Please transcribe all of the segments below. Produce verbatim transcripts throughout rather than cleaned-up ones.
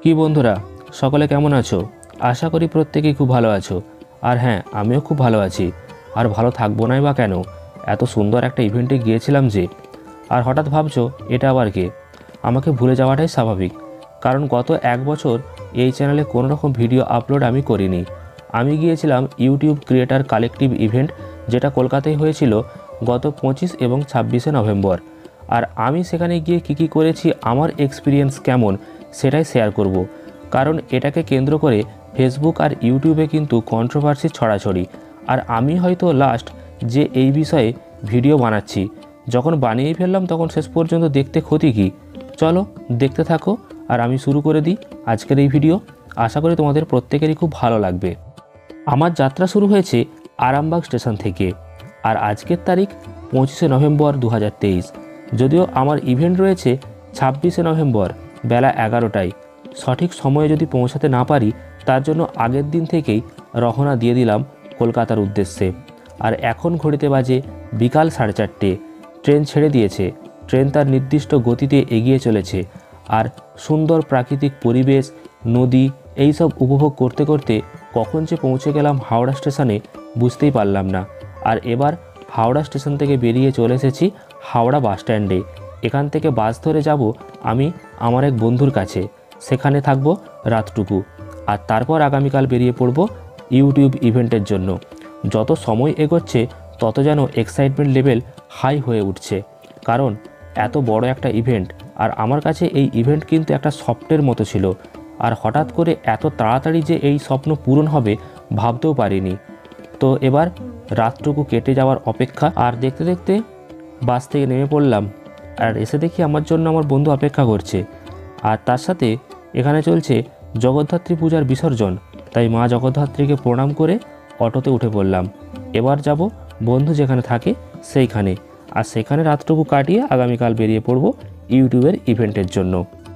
কি বন্ধুরা, সকলে কেমন আছো? আশা করি প্রত্যেকেই খুব ভালো আছো। আর হ্যাঁ, আমিও খুব ভালো আছি। আর ভালো থাকবো নাই বা কেন? এত সুন্দর একটা ইভেন্টে গিয়েছিলাম যে। আর হঠাৎ ভাবছো এটা আবার কে? আমাকে ভুলে যাওয়াটাই স্বাভাবিক, কারণ গত এক বছর এই চ্যানেলে কোনো রকম ভিডিও আপলোড আমি করিনি। আমি গিয়েছিলাম ইউটিউব ক্রিয়েটার কালেকটিভ ইভেন্ট, যেটা কলকাতায় হয়েছিল গত পঁচিশ এবং ছাব্বিশে নভেম্বর। আর আমি সেখানে গিয়ে কী কী করেছি, আমার এক্সপিরিয়েন্স কেমন, সেটাই শেয়ার করব। কারণ এটাকে কেন্দ্র করে ফেসবুক আর ইউটিউবে কিন্তু কন্ট্রোভার্সি ছড়াছড়ি। আর আমি হয়তো লাস্ট যে এই বিষয়ে ভিডিও বানাচ্ছি। যখন বানিয়ে ফেললাম তখন শেষ পর্যন্ত দেখতে ক্ষতি কী? চলো দেখতে থাকো, আর আমি শুরু করে দিই আজকের এই ভিডিও। আশা করি তোমাদের প্রত্যেকেরই খুব ভালো লাগবে। আমার যাত্রা শুরু হয়েছে আরামবাগ স্টেশন থেকে, আর আজকের তারিখ পঁচিশে নভেম্বর দু হাজার তেইশ। যদিও আমার ইভেন্ট রয়েছে ছাব্বিশে নভেম্বর বেলা এগারোটায়। সঠিক সময়ে যদি পৌঁছাতে না পারি, তার জন্য আগের দিন থেকেই রওনা দিয়ে দিলাম কলকাতার উদ্দেশ্যে। আর এখন ঘড়িতে বাজে বিকাল সাড়ে চারটে। ট্রেন ছেড়ে দিয়েছে। ট্রেন তার নির্দিষ্ট গতিতে এগিয়ে চলেছে। আর সুন্দর প্রাকৃতিক পরিবেশ, নদী, এই সব উপভোগ করতে করতে কখন যে পৌঁছে গেলাম হাওড়া স্টেশনে বুঝতেই পারলাম না। আর এবার হাওড়া স্টেশন থেকে বেরিয়ে চলে এসেছি হাওড়া বাস স্ট্যান্ডে। এখান থেকে বাস ধরে যাব আমি আমার এক বন্ধুর কাছে। সেখানে থাকব রাতটুকু, আর তারপর আগামীকাল বেরিয়ে পড়ব ইউটিউব ইভেন্টের জন্য। যত সময় এগোচ্ছে তত যেন এক্সাইটমেন্ট লেভেল হাই হয়ে উঠছে, কারণ এত বড় একটা ইভেন্ট। আর আমার কাছে এই ইভেন্ট কিন্তু একটা স্বপ্নের মতো ছিল। আর হঠাৎ করে এত তাড়াতাড়ি যে এই স্বপ্ন পূরণ হবে ভাবতেও পারিনি। তো এবার রাতটুকু কেটে যাওয়ার অপেক্ষা। আর দেখতে দেখতে বাস থেকে নেমে পড়লাম, আর এসে দেখি আমার জন্য আমার বন্ধু অপেক্ষা করছে। আর তার সাথে এখানে চলছে জগদ্ধাত্রী পূজার বিসর্জন, তাই মা জগদ্ধাত্রীকে প্রণাম করে অটোতে উঠে পড়লাম। এবার যাব বন্ধু যেখানে থাকে সেইখানে, আর সেখানে রাতটুকু কাটিয়ে আগামীকাল বেরিয়ে পড়ব ইউটিউবের ইভেন্টের জন্য।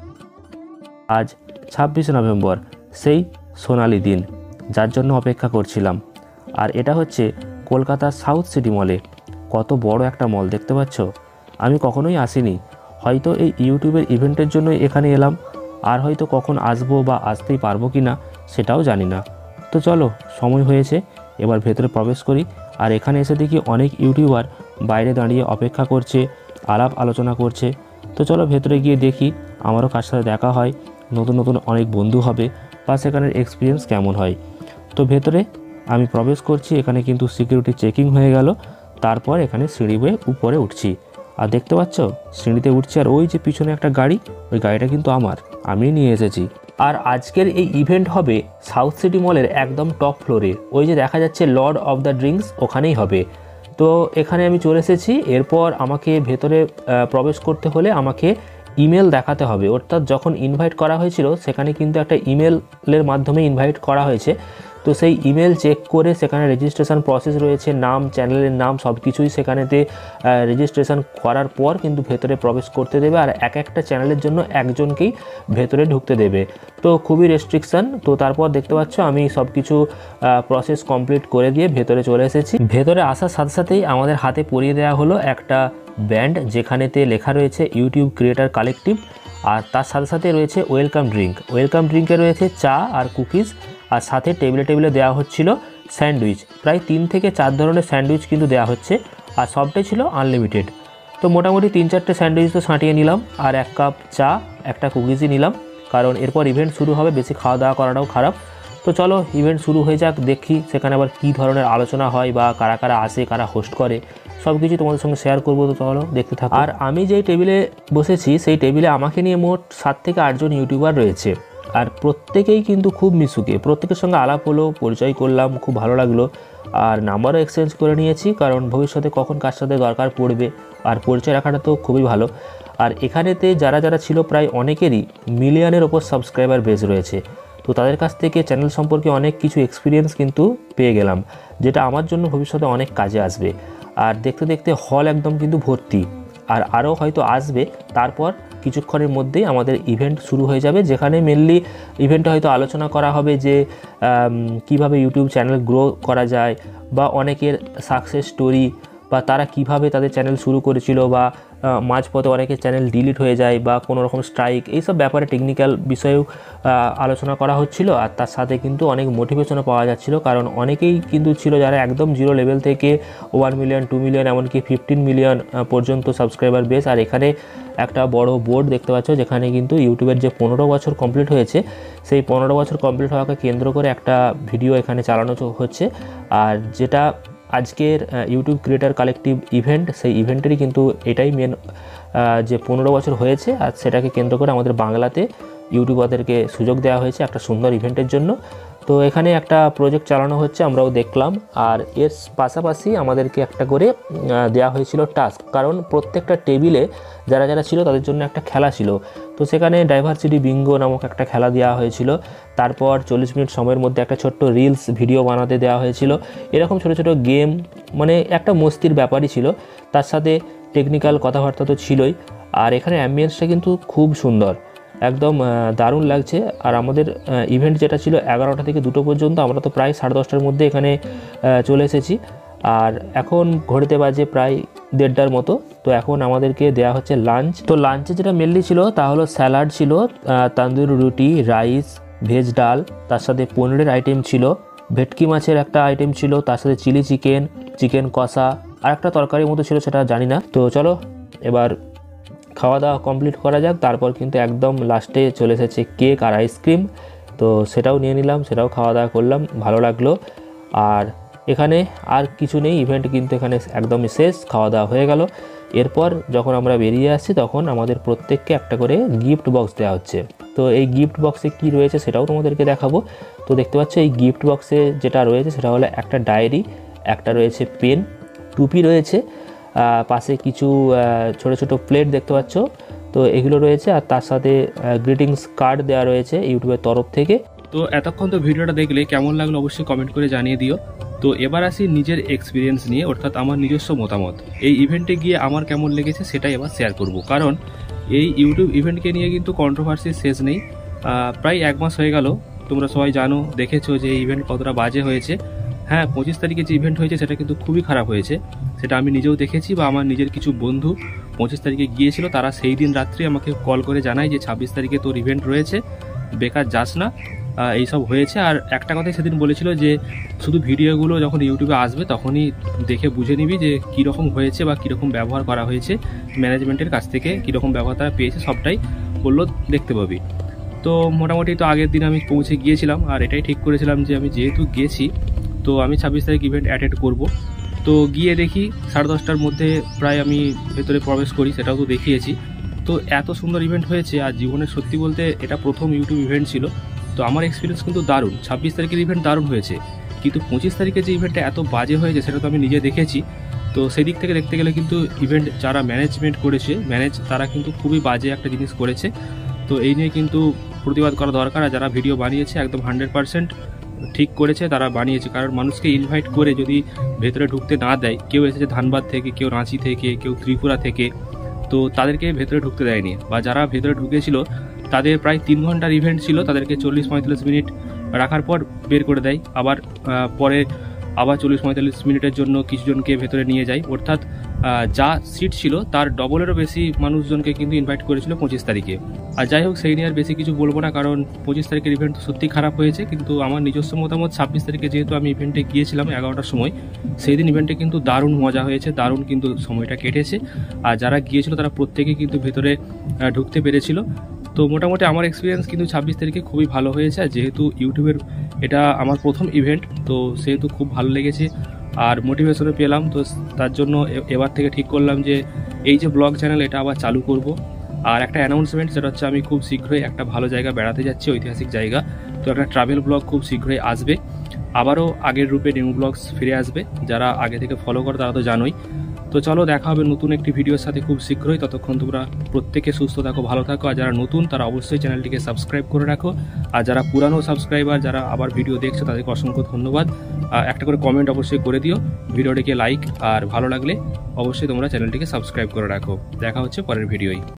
আজ ছাব্বিশে নভেম্বর, সেই সোনালি দিন যার জন্য অপেক্ষা করছিলাম। আর এটা হচ্ছে কলকাতার সাউথ সিটি মলে। কত বড় একটা মল দেখতে পাচ্ছ। আমি কখনোই আসিনি, হয়তো এই ইউটিউবের ইভেন্টের জন্যই এখানে এলাম। আর হয়তো কখন আসবো বা আসতেই পারবো কি না সেটাও জানি না। তো চলো, সময় হয়েছে, এবার ভেতরে প্রবেশ করি। আর এখানে এসে দেখি অনেক ইউটিউবার বাইরে দাঁড়িয়ে অপেক্ষা করছে, আলাপ আলোচনা করছে। তো চলো ভেতরে গিয়ে দেখি আমারও কার সাথে দেখা হয়, নতুন নতুন অনেক বন্ধু হবে, বা সেখানের এক্সপিরিয়েন্স কেমন হয়। তো ভেতরে আমি প্রবেশ করছি। এখানে কিন্তু সিকিউরিটি চেকিং হয়ে গেল। তারপর এখানে সিঁড়ি বেয়ে উপরে উঠছি। আর দেখতে পাচ্ছ সিঁড়িতে উঠছি, আর ওই যে পিছনে একটা গাড়ি, ওই গাড়িটা কিন্তু আমার, আমি নিয়ে এসেছি। আর আজকের এই ইভেন্ট হবে সাউথ সিটি মলের একদম টপ ফ্লোরে। ওই যে দেখা যাচ্ছে লর্ড অফ দ্য ড্রিঙ্কস, ওখানেই হবে। তো এখানে আমি চলে এসেছি। এরপর আমাকে ভেতরে প্রবেশ করতে হলে আমাকে ইমেল দেখাতে হবে। অর্থাৎ যখন ইনভাইট করা হয়েছিল সেখানে কিন্তু একটা ইমেলের মাধ্যমে ইনভাইট করা হয়েছে। তো সেই ইমেল চেক করে সেখানে রেজিস্ট্রেশন প্রসেস রয়েছে, নাম, চ্যানেলের নাম, সব কিছুই সেখানেতে রেজিস্ট্রেশন করার পর কিন্তু ভেতরে প্রবেশ করতে দেবে। আর এক একটা চ্যানেলের জন্য একজনকেই ভেতরে ঢুকতে দেবে। তো খুবই রেস্ট্রিকশান। তো তারপর দেখতে পাচ্ছ আমি সব কিছু প্রসেস কমপ্লিট করে দিয়ে ভেতরে চলে এসেছি। ভেতরে আসার সাথে সাথেই আমাদের হাতে পরিয়ে দেওয়া হলো একটা ব্যান্ড, যেখানেতে লেখা রয়েছে ইউটিউব ক্রিয়েটার কালেকটিভ। আর তার সাথে সাথে রয়েছে ওয়েলকাম ড্রিঙ্ক। ওয়েলকাম ড্রিঙ্কে রয়েছে চা আর কুকিজ, আর সাথে টেবিলে টেবিলে দেওয়া হচ্ছিল স্যান্ডউইচ। প্রায় তিন থেকে চার ধরনের স্যান্ডউইচ কিন্তু দেওয়া হচ্ছে, আর সবটাই ছিল আনলিমিটেড। তো মোটামুটি তিন চারটে স্যান্ডউইচ তো সাঁটিয়ে নিলাম, আর এক কাপ চা, একটা কুকিজই নিলাম, কারণ এরপর ইভেন্ট শুরু হবে, বেশি খাওয়া দাওয়া করাটাও খারাপ। তো চলো ইভেন্ট শুরু হয়ে যাক, দেখি সেখানে আবার কী ধরনের আলোচনা হয়, বা কারা কারা আসে, কারা হোস্ট করে, সব কিছু তোমাদের সঙ্গে শেয়ার করবো। তো চলো দেখতে থাকো। আর আমি যেই টেবিলে বসেছি সেই টেবিলে আমাকে নিয়ে মোট সাত থেকে আটজন ইউটিউবার রয়েছে। আর প্রত্যেকেই কিন্তু খুব মিশুকে, প্রত্যেকের সঙ্গে আলাপ হলো, পরিচয় করলাম, খুব ভালো লাগলো। আর নাম্বারও এক্সচেঞ্জ করে নিয়েছি, কারণ ভবিষ্যতে কখন কার সাথে দরকার পড়বে, আর পরিচয় রাখাটা তো খুবই ভালো। আর এখানেতে যারা যারা ছিল প্রায় অনেকেরই মিলিয়নের ওপর সাবস্ক্রাইবার বেস রয়েছে। তো তাদের কাছ থেকে চ্যানেল সম্পর্কে অনেক কিছু এক্সপিরিয়েন্স কিন্তু পেয়ে গেলাম, যেটা আমার জন্য ভবিষ্যতে অনেক কাজে আসবে। আর দেখতে দেখতে হল একদম কিন্তু ভর্তি, আর আরও হয়তো আসবে। তারপর কিছুক্ষণের মধ্যেই আমাদের ইভেন্ট শুরু হয়ে যাবে, যেখানে মেনলি ইভেন্টে হয়তো আলোচনা করা হবে যে কিভাবে ইউটিউব চ্যানেল গ্রো করা যায়, বা অনেকের সাকসেস স্টোরি, বা তারা কিভাবে তাদের চ্যানেল শুরু করেছিল, বা মাঝপথে অনেকের চ্যানেল ডিলিট হয়ে যায় বা কোনো রকম স্ট্রাইক, এইসব ব্যাপারে টেকনিক্যাল বিষয়েও আলোচনা করা হচ্ছিল। আর তার সাথে কিন্তু অনেক মোটিভেশনও পাওয়া যাচ্ছিল, কারণ অনেকেই কিন্তু ছিল যারা একদম জিরো লেভেল থেকে ওয়ান মিলিয়ন টু মিলিয়ন এমনকি ফিফটিন মিলিয়ন পর্যন্ত সাবস্ক্রাইবার বেস। আর এখানে একটা বড় বোর্ড দেখতে পাচ্ছ, যেখানে কিন্তু ইউটিউবের যে পনেরো বছর কমপ্লিট হয়েছে সেই পনেরো বছর কমপ্লিট হওয়াকে কেন্দ্র করে একটা ভিডিও এখানে চালানো হচ্ছে। আর যেটা আজকের ইউটিউব ক্রিয়েটার কালেকটিভ ইভেন্ট, সেই ইভেন্টেরই কিন্তু এটাই মেন, যে পনেরো বছর হয়েছে আর সেটাকে কেন্দ্র করে আমাদের বাংলাতে ইউটিউবারদেরকে সুযোগ দেওয়া হয়েছে একটা সুন্দর ইভেন্টের জন্য। তো এখানে একটা প্রজেক্ট চালানো হচ্ছে, আমরাও দেখলাম। আর এর পাশাপাশি আমাদেরকে একটা করে দেওয়া হয়েছিল টাস্ক, কারণ প্রত্যেকটা টেবিলে যারা যারা ছিল তাদের জন্য একটা খেলা ছিল। তো সেখানে ডাইভার্সিটি বিঙ্গো নামক একটা খেলা দেওয়া হয়েছিল। তারপর চল্লিশ মিনিট সময়ের মধ্যে একটা ছোট্ট রিলস ভিডিও বানাতে দেওয়া হয়েছিল। এরকম ছোটো ছোটো গেম, মানে একটা মস্তির ব্যাপারই ছিল। তার সাথে টেকনিক্যাল কথাবার্তা তো ছিলই। আর এখানে অ্যাম্বিয়েন্সটা কিন্তু খুব সুন্দর, একদম দারুণ লাগছে। আর আমাদের ইভেন্ট যেটা ছিল এগারোটা থেকে দুটো পর্যন্ত, আমরা তো প্রায় সাড়ে দশটার মধ্যে এখানে চলে এসেছি। আর এখন ঘড়িতে বাজে প্রায় দেড়টার মতো। তো এখন আমাদেরকে দেওয়া হচ্ছে লাঞ্চ। তো লাঞ্চে যেটা মেনলি ছিল তা হলো স্যালাড ছিল, তান্দুরি রুটি, রাইস, ভেজ ডাল, তার সাথে পনিরের আইটেম ছিল, ভেটকি মাছের একটা আইটেম ছিল, তার সাথে চিলি চিকেন, চিকেন কষা, আর একটা তরকারির মতো ছিল সেটা জানি না। তো চলো এবার খাওয়া দাওয়া কমপ্লিট করা যাক। তারপর কিন্তু একদম লাস্টে চলে এসেছে কেক আর আইসক্রিম। তো সেটাও নিয়ে নিলাম, সেটাও খাওয়া দাওয়া করলাম, ভালো লাগলো। আর এখানে আর কিছু নেই, ইভেন্ট কিন্তু এখানে একদমই শেষ, খাওয়া দাওয়া হয়ে গেল। এরপর যখন আমরা বেরিয়ে আসছি তখন আমাদের প্রত্যেককে একটা করে গিফট বক্স দেওয়া হচ্ছে। তো এই গিফট বক্সে কি রয়েছে সেটাও তোমাদেরকে দেখাবো। তো দেখতে পাচ্ছ এই গিফট বক্সে যেটা রয়েছে সেটা হলো একটা ডায়েরি, একটা রয়েছে পেন, টুপি রয়েছে, পাশে কিছু ছোট ছোট প্লেট দেখতে পাচ্ছ, তো এগুলো রয়েছে। আর তার সাথে গ্রিটিংস কার্ড দেওয়া রয়েছে ইউটিউবের তরফ থেকে। তো এতক্ষণ তো ভিডিওটা দেখলে কেমন লাগলো অবশ্যই কমেন্ট করে জানিয়ে দিও। তো এবার আসি নিজের এক্সপিরিয়েন্স নিয়ে, অর্থাৎ আমার নিজস্ব মতামত। এই ইভেন্টে গিয়ে আমার কেমন লেগেছে সেটাই এবার শেয়ার করব, কারণ এই ইউটিউব ইভেন্টকে নিয়ে কিন্তু কন্ট্রোভার্সির শেষ নেই। প্রায় এক মাস হয়ে গেল, তোমরা সবাই জানো, দেখেছো যে এই ইভেন্ট কতটা বাজে হয়েছে। হ্যাঁ, পঁচিশ তারিখে যে ইভেন্ট হয়েছে সেটা কিন্তু খুবই খারাপ হয়েছে, সেটা আমি নিজেও দেখেছি। বা আমার নিজের কিছু বন্ধু পঁচিশ তারিখে গিয়েছিল, তারা সেই দিন রাত্রে আমাকে কল করে জানায় যে ছাব্বিশ তারিখে তোর ইভেন্ট রয়েছে, বেকার যাস না, এইসব হয়েছে। আর একটা কথাই সেদিন বলেছিল যে শুধু ভিডিওগুলো যখন ইউটিউবে আসবে তখনই দেখে বুঝে নিবি যে কীরকম হয়েছে বা কীরকম ব্যবহার করা হয়েছে, ম্যানেজমেন্টের কাছ থেকে কীরকম ব্যবহার তারা পেয়েছে সবটাই বললো দেখতে পাবি। তো মোটামুটি তো আগের দিন আমি পৌঁছে গিয়েছিলাম, আর এটাই ঠিক করেছিলাম যে আমি যেহেতু গেছি তো আমি ছাব্বিশ তারিখ ইভেন্ট অ্যাটেন্ড করব। তো গিয়ে দেখি সাড়ে দশটার মধ্যে প্রায় আমি ভেতরে প্রবেশ করি, সেটাও তো দেখিয়েছি। তো এত সুন্দর ইভেন্ট হয়েছে, আর জীবনের সত্যি বলতে এটা প্রথম ইউটিউব ইভেন্ট ছিল। তো আমার এক্সপিরিয়েন্স কিন্তু দারুণ। ছাব্বিশ তারিখের ইভেন্ট দারুণ হয়েছে, কিন্তু পঁচিশ তারিখে যে ইভেন্টটা এত বাজে হয়েছে সেটা তো আমি নিজে দেখেছি। তো সেই দিক থেকে দেখতে গেলে কিন্তু ইভেন্ট যারা ম্যানেজমেন্ট করেছে ম্যানেজ তারা কিন্তু খুবই বাজে একটা জিনিস করেছে। তো এই নিয়ে কিন্তু প্রতিবাদ করা দরকার। আর যারা ভিডিও বানিয়েছে একদম হান্ড্রেড পার্সেন্ট ঠিক করেছে, তারা বানিয়েছে। কারণ মানুষকে ইনভাইট করে যদি ভেতরে ঢুকতে না দেয়, কেউ এসেছে ধানবাদ থেকে, কেউ রাঁচি থেকে, কেউ ত্রিপুরা থেকে, তো তাদেরকে ভেতরে ঢুকতে দেয়নি। বা যারা ভেতরে ঢুকেছিল তাদের প্রায় তিন ঘন্টার ইভেন্ট ছিল, তাদেরকে চল্লিশ পঁয়তাল্লিশ মিনিট রাখার পর বের করে দেয়। আবার পরে আবার চল্লিশ পঁয়তাল্লিশ মিনিটের জন্য কিছুজনকে ভেতরে নিয়ে যায়। অর্থাৎ যা সিট ছিল তার ডবলেরও বেশি মানুষজনকে কিন্তু ইনভাইট করেছিল পঁচিশ তারিখে। আর যাই হোক, সেই নিয়ে আর বেশি কিছু বলবো না, কারণ পঁচিশ তারিখের ইভেন্ট তো সত্যি খারাপ হয়েছে। কিন্তু আমার নিজস্ব মতামত, ছাব্বিশ তারিখে যেহেতু আমি ইভেন্টে গিয়েছিলাম এগারোটার সময়, সেই দিন ইভেন্টে কিন্তু দারুণ মজা হয়েছে, দারুণ কিন্তু সময়টা কেটেছে। আর যারা গিয়েছিল তারা প্রত্যেকেই কিন্তু ভেতরে ঢুকতে পেরেছিল। তো মোটামুটি আমার এক্সপিরিয়েন্স কিন্তু ছাব্বিশ তারিখে খুবই ভালো হয়েছে। আর যেহেতু ইউটিউবের এটা আমার প্রথম ইভেন্ট, তো সেহেতু খুব ভালো লেগেছে আর মোটিভেশনও পেলাম। তো তার জন্য এবার থেকে ঠিক করলাম যে এই যে ব্লগ চ্যানেল এটা আবার চালু করব। আর একটা অ্যানাউন্সমেন্ট, সেটা হচ্ছে আমি খুব শীঘ্রই একটা ভালো জায়গা বেড়াতে যাচ্ছি, ঐতিহাসিক জায়গা। তো একটা ট্রাভেল ব্লগ খুব শীঘ্রই আসবে, আবারও আগের রূপে নিউ ব্লগস ফিরে আসবে। যারা আগে থেকে ফলো করে তারা তো জানোই। তো চলো দেখা হবে নতুন একটি ভিডিওর সাথে খুব শীঘ্রই। ততক্ষণ তোমরা প্রত্যেকে সুস্থ থাকো, ভালো থাকো। আর যারা নতুন তারা অবশ্যই চ্যানেলটিকে সাবস্ক্রাইব করে রাখো। আর যারা পুরানো সাবস্ক্রাইবার, যারা আবার ভিডিও দেখছো, তাদেরকে অসংখ্য ধন্যবাদ। একটা করে কমেন্ট অবশ্যই করে দিও, ভিডিওটিকে লাইক, আর ভালো লাগলে অবশ্যই তোমরা চ্যানেলটিকে সাবস্ক্রাইব করে রাখো। দেখা হচ্ছে পরের ভিডিওয়।